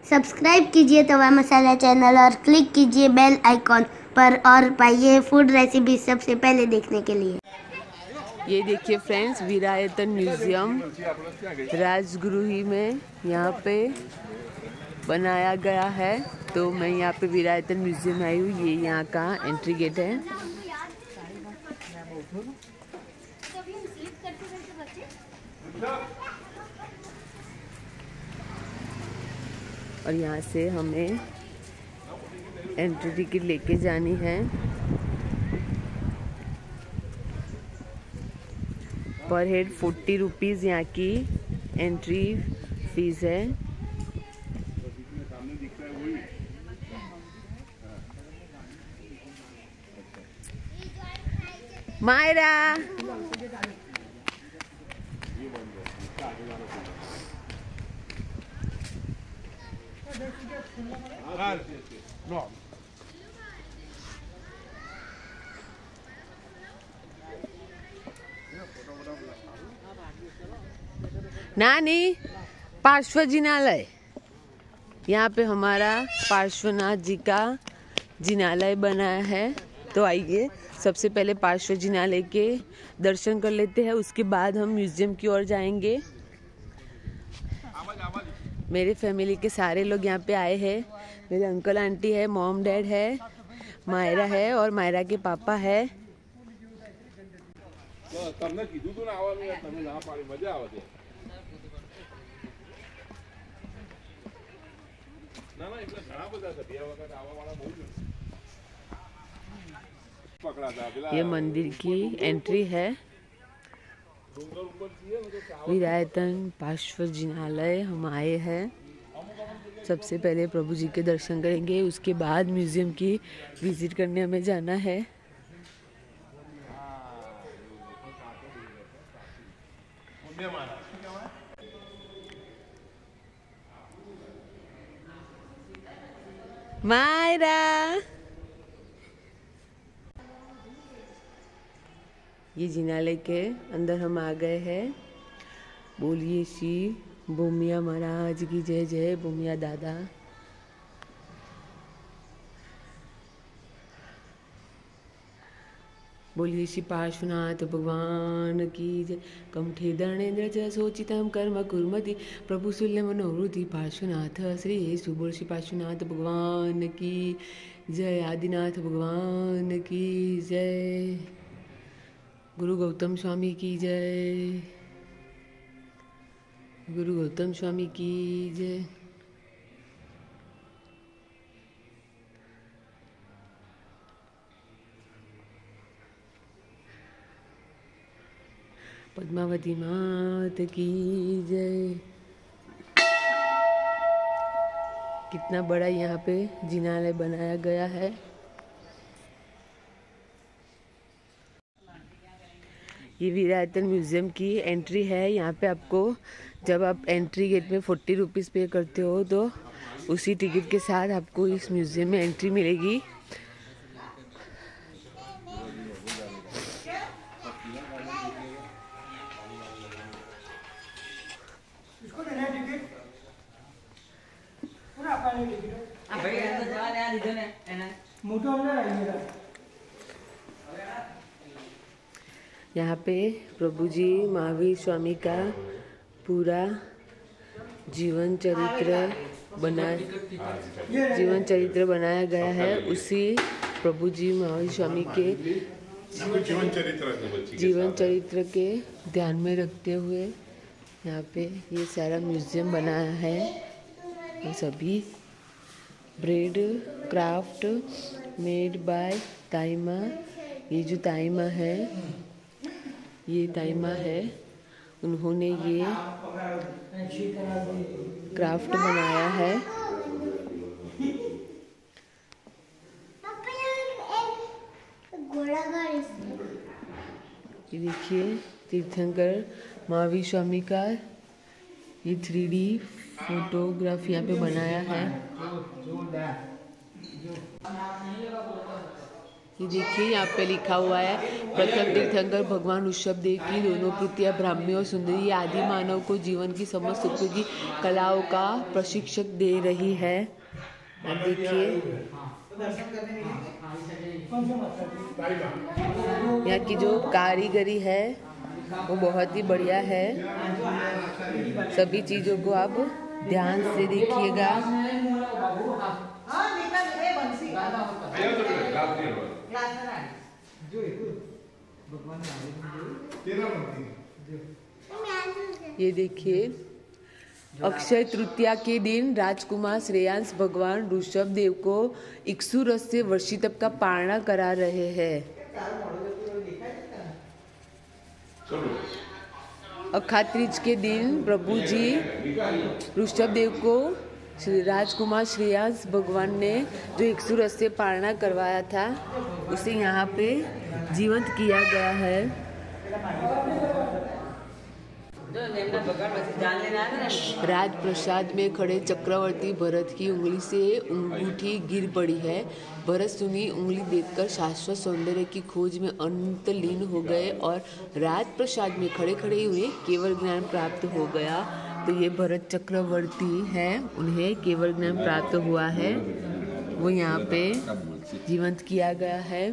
Subscribe कीजिए Tawa Masala channel और click कीजिए बेल आइकॉन पर और पाइए फूड रेसिपी सबसे पहले देखने के लिए। ये देखिए फ्रेंड्स, विरायतन म्यूजियम राजगृही में यहाँ पे बनाया गया है। तो मैं यहाँ पे विरायतन म्यूजियम आई हूँ। ये यहाँ का एंट्री गेट है। और यहाँ से हमें एंट्री टिकट लेके जानी है। पर हेड 40 रुपीज़ यहाँ की एंट्री फीस है। मायरा नानी पार्श्वजिनालय, यहाँ पे हमारा पार्श्वनाथ जी का जिनालय बनाया है। तो आइए सबसे पहले पार्श्वजिनालय के दर्शन कर लेते हैं, उसके बाद हम म्यूजियम की ओर जाएंगे। मेरे फैमिली के सारे लोग यहाँ पे आए हैं। मेरे अंकल आंटी है, मॉम डैड है, मायरा है और मायरा के पापा है। ये मंदिर की एंट्री है। विरायतन पार्श्वजिनालय हम आए हैं। सबसे पहले प्रभु जी के दर्शन करेंगे, उसके बाद म्यूजियम की विजिट करने हमें जाना है। मायरा, ये जिनालय के अंदर हम आ गए हैं। बोलिए श्री भूमिया महाराज की जय। जय भूमिया दादा। बोलिए श्री पार्श्वनाथ भगवान की जय। कमठे दर्णेन्द्र च सोचितम कर्म कुर्मति प्रभु सुल्य मनोहृति पार्श्वनाथ श्री सुबोल श्री पार्श्वनाथ भगवान की जय। आदिनाथ भगवान की जय। गुरु गौतम स्वामी की जय। गुरु गौतम स्वामी की जय। पद्मावती मात की जय। कितना बड़ा यहाँ पे जिनालय बनाया गया है। ये विरायतन म्यूजियम की एंट्री है। यहाँ पे आपको जब आप एंट्री गेट में 40 रुपीज़ पे करते हो तो उसी टिकट के साथ आपको इस म्यूजियम में एंट्री मिलेगी। यहाँ पे प्रभु जी महावीर स्वामी का पूरा जीवन चरित्र बनाया गया है। उसी प्रभु जी महावीर स्वामी के जीवन चरित्र के ध्यान में रखते हुए यहाँ पे ये सारा म्यूजियम बनाया है। ये सभी bread craft made by Taima. ये जो ताइमा है, ये ताइमा है, उन्होंने ये क्राफ्ट बनाया है। ये देखिए तीर्थंकर महावीर स्वामी का ये 3D फोटोग्राफ यहाँ पे बनाया है। ये देखिए यहाँ पे लिखा हुआ है प्रथम तीर्थंकर भगवान ऋषभ देव की दोनों कृतियाँ ब्राह्मी और सुंदरी आदि मानव को जीवन की समस्त उपयोगी कलाओं का प्रशिक्षक दे रही है। आप देखिए यहाँ की जो कारीगरी है वो बहुत ही बढ़िया है। सभी चीजों को आप ध्यान से देखिएगा। ये देखिए अक्षय तृतीया के दिन राजकुमार श्रेयांश भगवान ऋषभ देव को इक्ष्वाकु रस से वर्षितप का पारणा करा रहे हैं। अखात्रीज के दिन प्रभु जी ऋषभ देव को राजकुमार श्रेयांश भगवान ने जो इक्ष्वाकु रस से पारणा करवाया था उसे यहाँ पे जीवंत किया गया है। राजप्रसाद में खड़े चक्रवर्ती भरत की उंगली से अंगूठी गिर पड़ी है। भरत सुनी उंगली देखकर शाश्वत सौंदर्य की खोज में अंतलीन हो गए और राजप्रसाद में खड़े खड़े हुए केवल ज्ञान प्राप्त हो गया। तो ये भरत चक्रवर्ती हैं, उन्हें केवल ज्ञान प्राप्त हुआ है, वो यहाँ पे जीवंत किया गया है।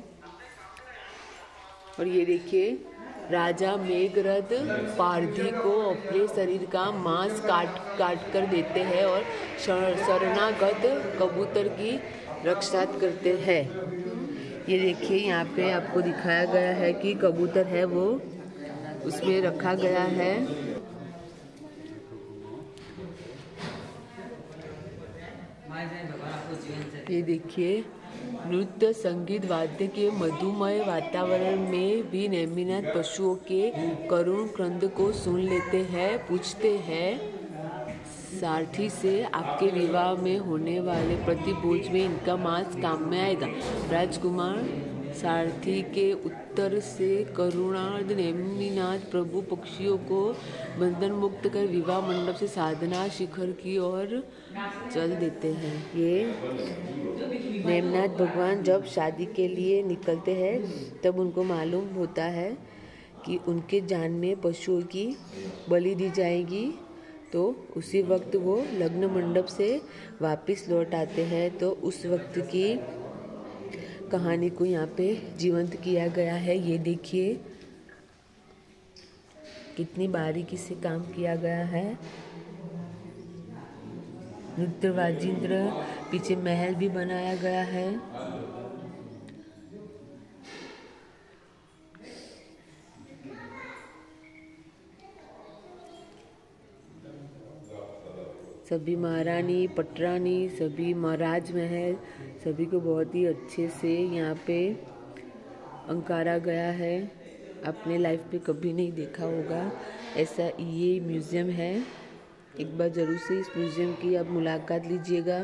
और ये देखिए राजा मेघरथ पारधी को अपने शरीर का मांस काट कर देते हैं और शरणागत कबूतर की रक्षा करते हैं। ये देखिए यहाँ पे आपको दिखाया गया है कि कबूतर है वो उसमें रखा गया है। ये देखिए नृत्य संगीत वाद्य के मधुमय वातावरण में भी नेमिनाथ पशुओं के करुण क्रंद को सुन लेते हैं। पूछते हैं सारथी से आपके विवाह में होने वाले प्रतिभोज में इनका मांस काम में आएगा। राजकुमार सारथी के उत्तर से करुणार्ध नेमिनाथ प्रभु पक्षियों को बंधन मुक्त कर विवाह मंडप से साधना शिखर की ओर चल देते हैं। ये नेमिनाथ भगवान जब शादी के लिए निकलते हैं तब उनको मालूम होता है कि उनके जान में पशुओं की बलि दी जाएगी, तो उसी वक्त वो लग्न मंडप से वापस लौट आते हैं। तो उस वक्त की कहानी को यहाँ पे जीवंत किया गया है। ये देखिए कितनी बारीकी से काम किया गया है। नृत्य वाजिंत्र पीछे महल भी बनाया गया है। सभी महारानी पटरानी सभी महाराज महल सभी को बहुत ही अच्छे से यहाँ पे अंकारा गया है। अपने लाइफ पे कभी नहीं देखा होगा ऐसा ये म्यूज़ियम है। एक बार ज़रूर से इस म्यूज़ियम की आप मुलाकात लीजिएगा।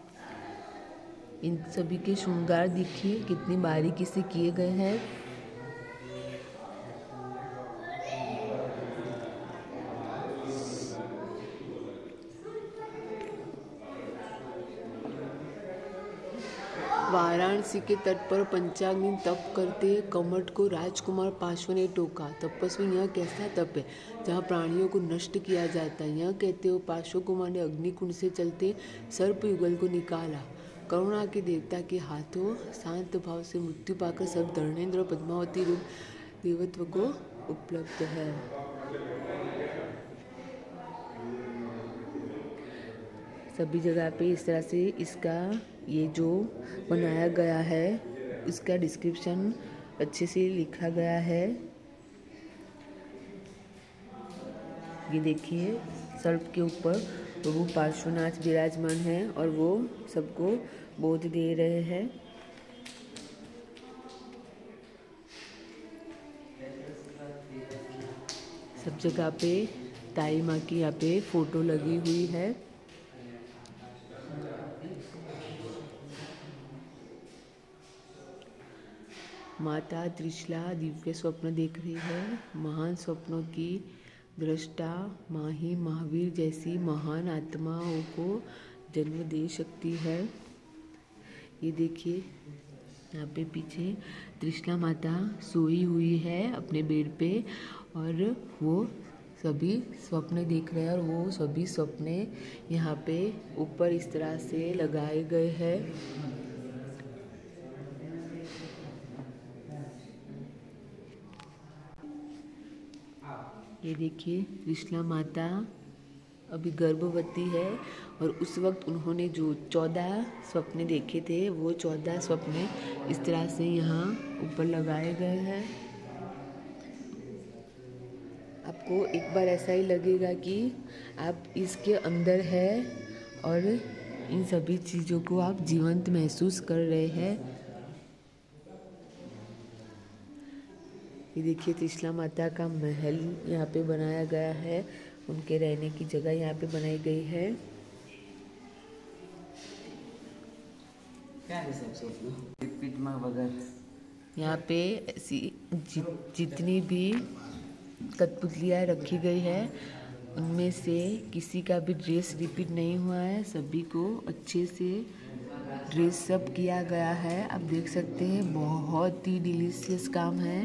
इन सभी के श्रृंगार देखिए कितनी बारीकी से किए गए हैं। वाराणसी के तट पर पंचाग्नि तप करते कमठ को राजकुमार पार्श्व ने टोका। तपस्वी यह कैसा तप है जहाँ प्राणियों को नष्ट किया जाता है। यह कहते हुए पार्श्व कुमार ने अग्निकुंड से चलते सर्प युगल को निकाला। करुणा के देवता के हाथों शांत भाव से मृत्यु पाकर सब धर्मेंद्र और पद्मावती रूप देवत्व को उपलब्ध है। सभी जगह पे इस तरह से इसका ये जो बनाया गया है इसका डिस्क्रिप्शन अच्छे से लिखा गया है। ये देखिए सर्प के ऊपर प्रभु पार्श्वनाथ विराजमान है और वो सबको बोध दे रहे हैं। सब जगह पे ताई माँ की यहाँ पे फोटो लगी हुई है। माता त्रिशला दिव्य स्वप्न देख रही है। महान स्वप्नों की दृष्टा माँ ही महावीर जैसी महान आत्माओं को जन्म दे सकती है। ये देखिए यहाँ पे पीछे त्रिशला माता सोई हुई है अपने बेड पे और वो सभी स्वप्न देख रहे हैं और वो सभी सपने यहाँ पे ऊपर इस तरह से लगाए गए हैं। ये देखिए त्रिशला माता अभी गर्भवती है और उस वक्त उन्होंने जो 14 स्वप्न देखे थे वो 14 स्वप्न इस तरह से यहाँ ऊपर लगाए गए हैं। आपको एक बार ऐसा ही लगेगा कि आप इसके अंदर है और इन सभी चीज़ों को आप जीवंत महसूस कर रहे हैं। ये देखिए त्रिशला माता का महल यहाँ पे बनाया गया है, उनके रहने की जगह यहाँ पे बनाई गई है। यहाँ पे ऐसी जितनी भी कठपुतलियाँ रखी गई है उनमें से किसी का भी ड्रेस रिपीट नहीं हुआ है, सभी को अच्छे से ड्रेस सब किया गया है। आप देख सकते हैं बहुत ही डिलीशियस काम है।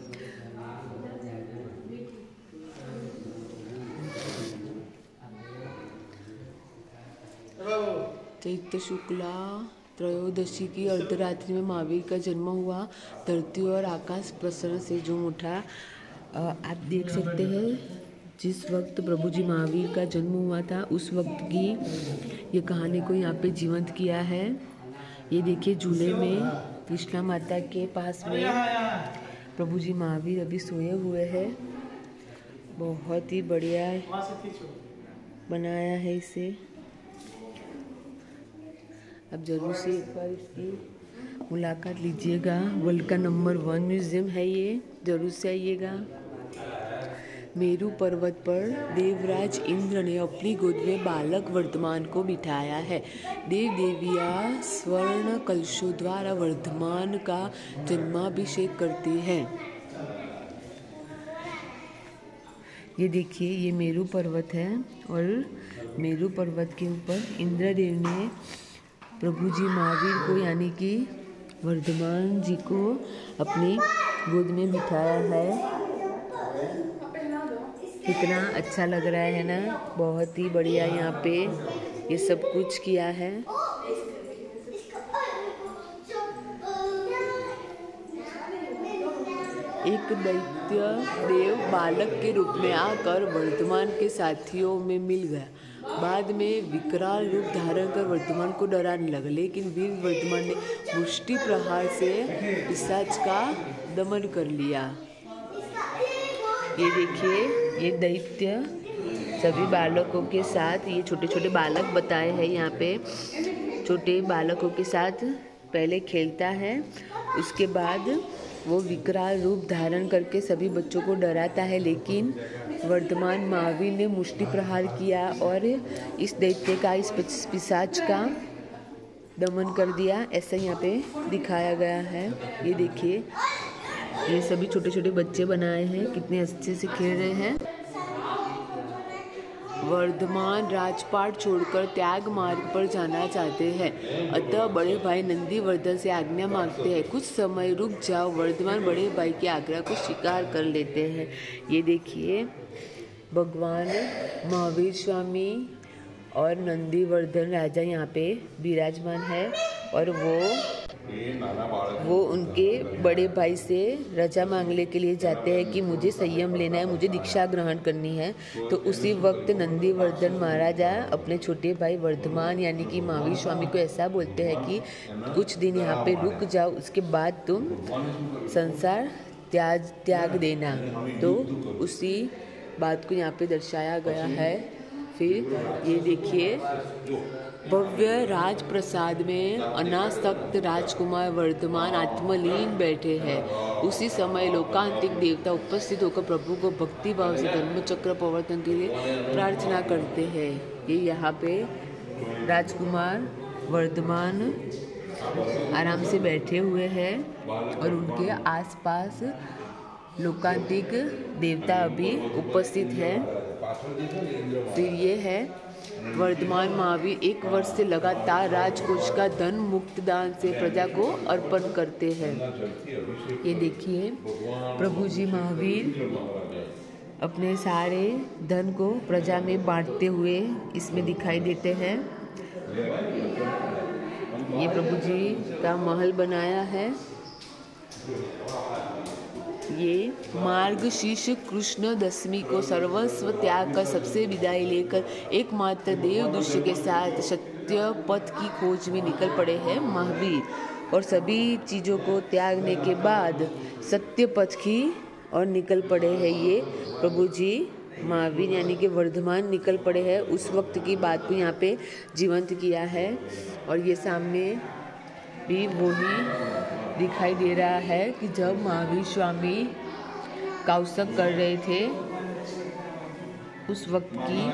चैत्र शुक्ला त्रयोदशी की अर्धरात्रि में महावीर का जन्म हुआ। धरती और आकाश प्रसन्न से झूम उठा। आप देख सकते हैं जिस वक्त प्रभु जी महावीर का जन्म हुआ था उस वक्त की ये कहानी को यहाँ पे जीवंत किया है। ये देखिए झूले में त्रिशला माता के पास में प्रभु जी महावीर अभी सोए हुए हैं। बहुत ही बढ़िया बनाया है इसे। आप जरूर से एक बार इसकी मुलाकात लीजिएगा। वर्ल्ड का नंबर 1 म्यूजियम है ये, जरूर से आइएगा। मेरू पर्वत पर देवराज इंद्र ने अपनी गोद में बालक वर्धमान को बिठाया है। देव देवियाँ स्वर्ण कलशों द्वारा वर्धमान का जन्माभिषेक करती हैं। ये देखिए ये मेरू पर्वत है और मेरू पर्वत के ऊपर इंद्रदेव ने प्रभु जी महावीर को यानी कि वर्धमान जी को अपनी गोद में बिठाया है। कितना अच्छा लग रहा है ना, बहुत ही बढ़िया यहाँ पे ये सब कुछ किया है। एक दैत्य देव बालक के रूप में आकर वर्धमान के साथियों में मिल गया। बाद में विकराल रूप धारण कर वर्धमान को डराने लगा, लेकिन वीर वर्धमान ने मुष्टि प्रहार से पिशाच का दमन कर लिया। ये देखिए ये दैत्य सभी बालकों के साथ, ये छोटे छोटे बालक बताए हैं यहाँ पे, छोटे बालकों के साथ पहले खेलता है, उसके बाद वो विकराल रूप धारण करके सभी बच्चों को डराता है। लेकिन वर्धमान महावीर ने मुष्टि प्रहार किया और इस दैत्य का, इस पिशाच का दमन कर दिया। ऐसा यहाँ पे दिखाया गया है। ये देखिए ये सभी छोटे छोटे बच्चे बनाए हैं, कितने अच्छे से खेल रहे हैं। वर्धमान राजपाट छोड़कर त्याग मार्ग पर जाना चाहते हैं, अतः बड़े भाई नंदीवर्धन से आज्ञा मांगते हैं। कुछ समय रुक जाओ। वर्धमान बड़े भाई की आज्ञा को स्वीकार कर लेते हैं। ये देखिए भगवान महावीर स्वामी और नंदीवर्धन राजा यहाँ पे विराजमान है और वो उनके बड़े भाई से रजा मांगने के लिए जाते हैं कि मुझे संयम लेना है, मुझे दीक्षा ग्रहण करनी है। तो उसी वक्त नंदीवर्धन महाराजा अपने छोटे भाई वर्धमान यानी कि महावीर स्वामी को ऐसा बोलते हैं कि कुछ दिन यहाँ पे रुक जाओ, उसके बाद तुम संसार त्याग देना। तो उसी बात को यहाँ पे दर्शाया गया है। फिर ये देखिए भव्य राजप्रसाद में अनासक्त राजकुमार वर्धमान आत्मलीन बैठे हैं। उसी समय लोकांतिक देवता उपस्थित होकर प्रभु को भक्ति भाव से धर्मचक्र प्रवर्तन के लिए प्रार्थना करते हैं। ये यहाँ पे राजकुमार वर्धमान आराम से बैठे हुए हैं और उनके आसपास लोकांतिक देवता अभी उपस्थित है। फिर ये है वर्धमान महावीर 1 वर्ष से लगातार राजकोष का धन मुक्त दान से प्रजा को अर्पण करते हैं। ये देखिए प्रभु जी महावीर अपने सारे धन को प्रजा में बांटते हुए इसमें दिखाई देते हैं। ये प्रभु जी का महल बनाया है। ये मार्गशीर्ष कृष्ण दशमी को सर्वस्व त्याग कर सबसे विदाई लेकर एकमात्र देवदूष्य के साथ सत्य पथ की खोज में निकल पड़े हैं महावीर, और सभी चीज़ों को त्यागने के बाद सत्य पथ की और निकल पड़े हैं ये प्रभु जी महावीर, यानी कि वर्धमान निकल पड़े हैं। उस वक्त की बात को यहाँ पे जीवंत किया है। और ये सामने भी वही दिखाई दे रहा है कि जब महावीर स्वामी काउसक कर रहे थे उस वक्त की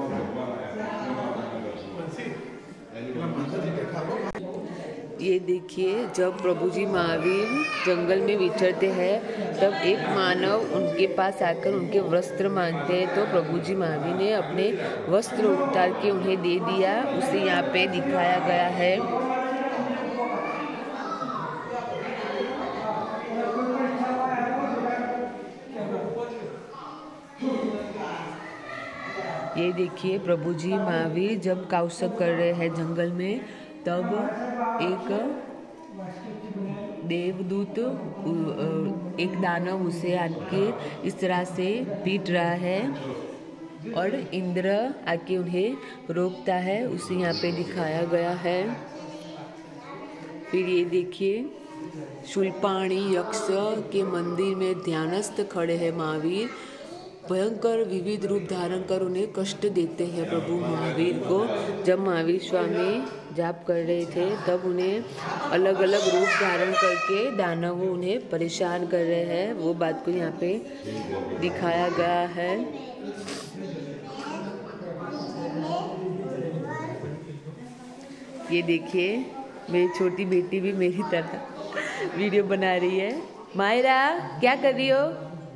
ये देखिए जब प्रभु जी महावीर जंगल में विचरते हैं तब एक मानव उनके पास आकर उनके वस्त्र मांगते हैं, तो प्रभु जी महावीर ने अपने वस्त्र उतार के उन्हें दे दिया। उसे यहाँ पे दिखाया गया है। ये देखिए प्रभु जी महावीर जब काउसक कर रहे हैं जंगल में, तब एक देवदूत एक दानव उसे आके इस तरह से पीट रहा है और इंद्र आके उन्हें रोकता है। उसे यहाँ पे दिखाया गया है। फिर ये देखिए शूलपाणी यक्ष के मंदिर में ध्यानस्थ खड़े हैं महावीर। भयंकर विविध रूप धारण कर उन्हें कष्ट देते हैं प्रभु महावीर को। जब महावीर स्वामी जाप कर रहे थे तब उन्हें अलग अलग रूप धारण करके दानव उन्हें परेशान कर रहे हैं, वो बात को यहाँ पे दिखाया गया है। ये देखिए मेरी छोटी बेटी भी मेरी तरह वीडियो बना रही है। मायरा क्या कर रही हो?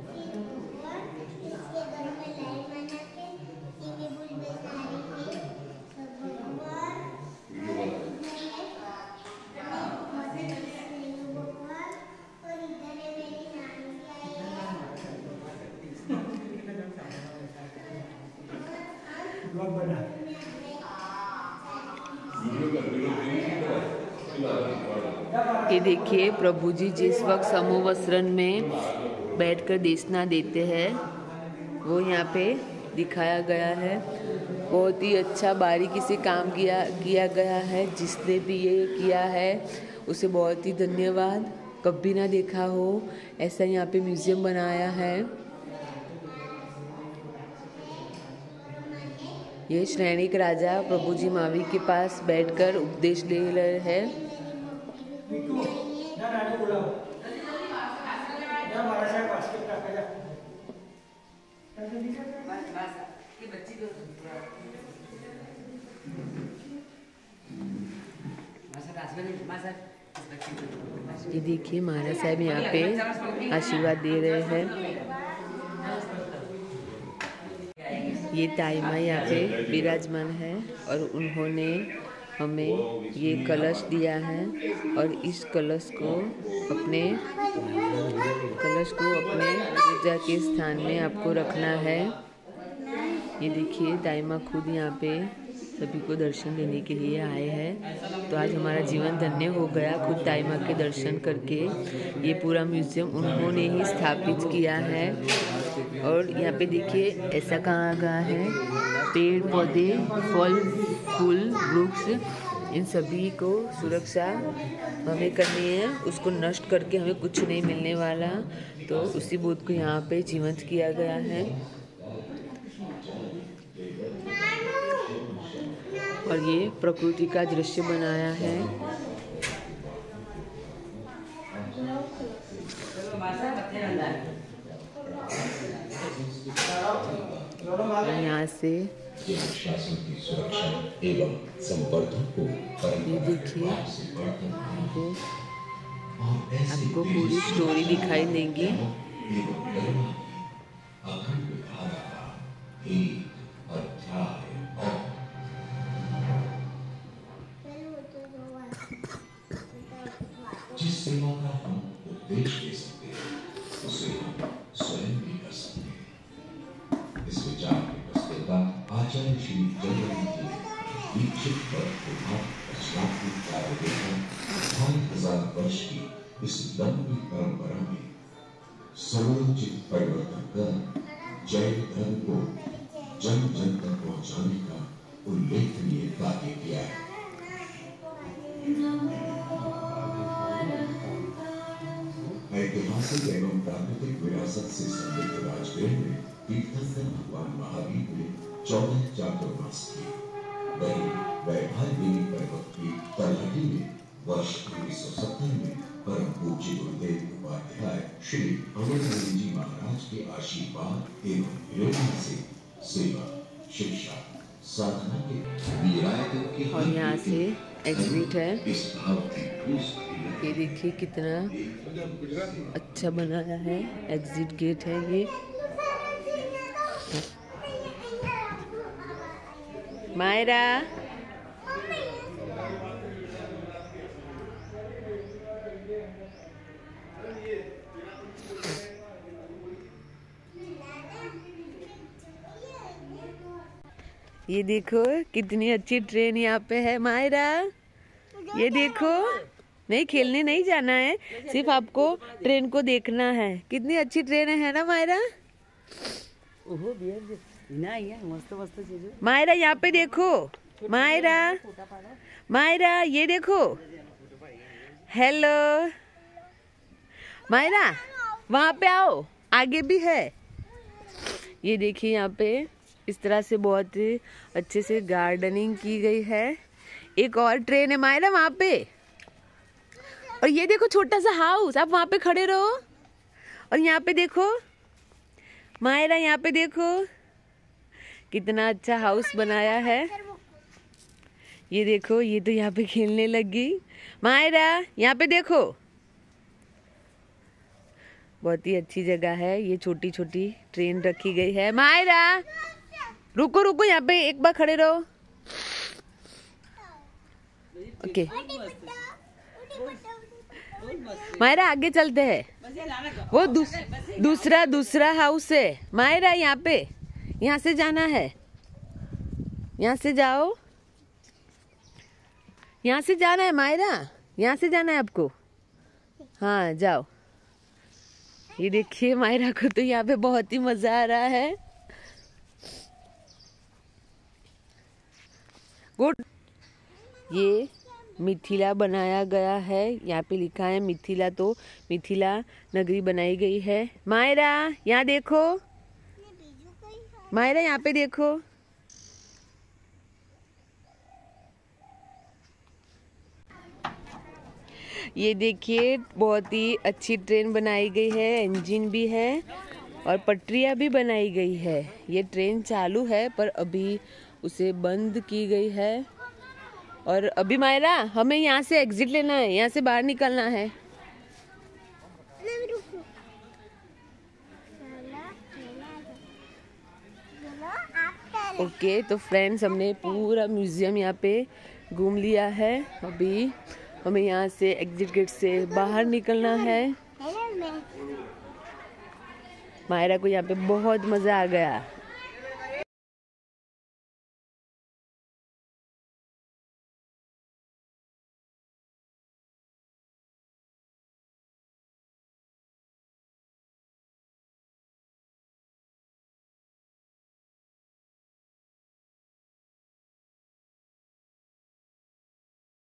ये देखिए प्रभु जी जिस वक्त समूह वस्त्रन में बैठकर देशना देते हैं वो यहाँ पे दिखाया गया है। बहुत ही अच्छा बारीकी से काम किया गया है। जिसने भी ये किया है उसे बहुत ही धन्यवाद। कभी ना देखा हो ऐसा यहाँ पे म्यूजियम बनाया है। ये श्रेणिक राजा प्रभु जी महावीर के पास बैठकर उपदेश ले रहे हैं। ये देखिए महाराज साहब यहाँ पे आशीर्वाद दे रहे हैं। ये ताई माँ यहाँ पे विराजमान है और उन्होंने हमें ये कलश दिया है और इस कलश को अपने पूजा के स्थान में आपको रखना है। ये देखिए ताई माँ खुद यहाँ पे सभी को दर्शन देने के लिए आए हैं। तो आज हमारा जीवन धन्य हो गया खुद ताई माँ के दर्शन करके। ये पूरा म्यूजियम उन्होंने ही स्थापित किया है। और यहाँ पे देखिए ऐसा कहा गया है पेड़ पौधे फल फूल वृक्ष इन सभी को सुरक्षा हमें करनी है, उसको नष्ट करके हमें कुछ नहीं मिलने वाला। तो उसी बोध को यहाँ पे जीवंत किया गया है। और ये प्रकृति का दृश्य बनाया है। यहाँ से शासन की सुरक्षा एवं संवर्धन को ये देखिए आपको पूरी स्टोरी दिखाई देगी। अखंड धारा का एक अध्याय और जिस सेवा का हम उपदेश दे सकते हैं उसे हम स्वयं भी कर सकते हैं। इस विचार की प्रस्तुतता आचार्य श्री जगन्नाथ दीक्षित पर रचनात्मक कार्य देकर 2500 वर्ष की इस लंबी परंपरा में सर्वोचित परिवर्तन कर जैन धर्म को जन जन तक पहुंचाने का उल्लेखनीय कार्य किया है। ऐतिहासिक एवं प्राकृतिक विरासत से समृद्ध राजगृह में तीर्थंकर भगवान महावीर ने 14 चातुर्मास किए। वहीं वैभागिनी पर्वत की तलहटी में वर्ष 1970 में परम पूज्य गुरुदेव उपाध्याय श्री अमरनाथ जी महाराज के आशीर्वाद एवं प्रेरणा से सेवा, शिक्षा, साधना के वीरायतों की और यहाँ से एग्जिट है। इस भाव की ये देखिए कितना अच्छा बनाया है, एग्जिट गेट है ये। मायरा ये देखो कितनी अच्छी ट्रेन यहाँ पे है। मायरा ये देखो, नहीं खेलने नहीं जाना है, सिर्फ आपको ट्रेन को देखना है। कितनी अच्छी ट्रेन है ना मायरा? मायरा यहाँ पे देखो, मायरा मायरा ये देखो। हेलो मायरा, वहाँ पे आओ, आगे भी है। ये देखिए यहाँ पे इस तरह से बहुत अच्छे से गार्डनिंग की गई है। एक और ट्रेन है मायरा वहाँ पे। और ये देखो छोटा सा हाउस, आप वहाँ पे खड़े रहो। और यहाँ पे देखो मायरा, यहाँ पे देखो कितना अच्छा हाउस बनाया है। ये देखो, ये तो यहाँ पे खेलने लगी। मायरा यहाँ पे देखो, बहुत ही अच्छी जगह है। ये छोटी छोटी ट्रेन रखी गई है। मायरा रुको रुको, यहाँ पे एक बार खड़े रहो। ओके मायरा आगे चलते हैं। वो दूसरा हाउस है मायरा, यहाँ पे, यहाँ से जाना है। यहाँ से जाओ, यहाँ से जाना है मायरा, यहाँ से जाना है आपको। हाँ जाओ। ये देखिए मायरा को तो यहाँ पे बहुत ही मजा आ रहा है। गुड। ये मिथिला बनाया गया है, यहाँ पे लिखा है मिथिला, तो मिथिला नगरी बनाई गई है। मायरा यहाँ देखो, मायरा यहाँ पे देखो। ये देखिए बहुत ही अच्छी ट्रेन बनाई गई है, इंजन भी है और पटरियाँ भी बनाई गई है। ये ट्रेन चालू है पर अभी उसे बंद की गई है। और अभी मायरा हमें यहाँ से एग्जिट लेना है, यहाँ से बाहर निकलना है। ओके तो फ्रेंड्स, हमने पूरा म्यूजियम यहाँ पे घूम लिया है। अभी हमें यहाँ से एग्जिट गेट से बाहर निकलना है। मायरा को यहाँ पे बहुत मजा आ गया।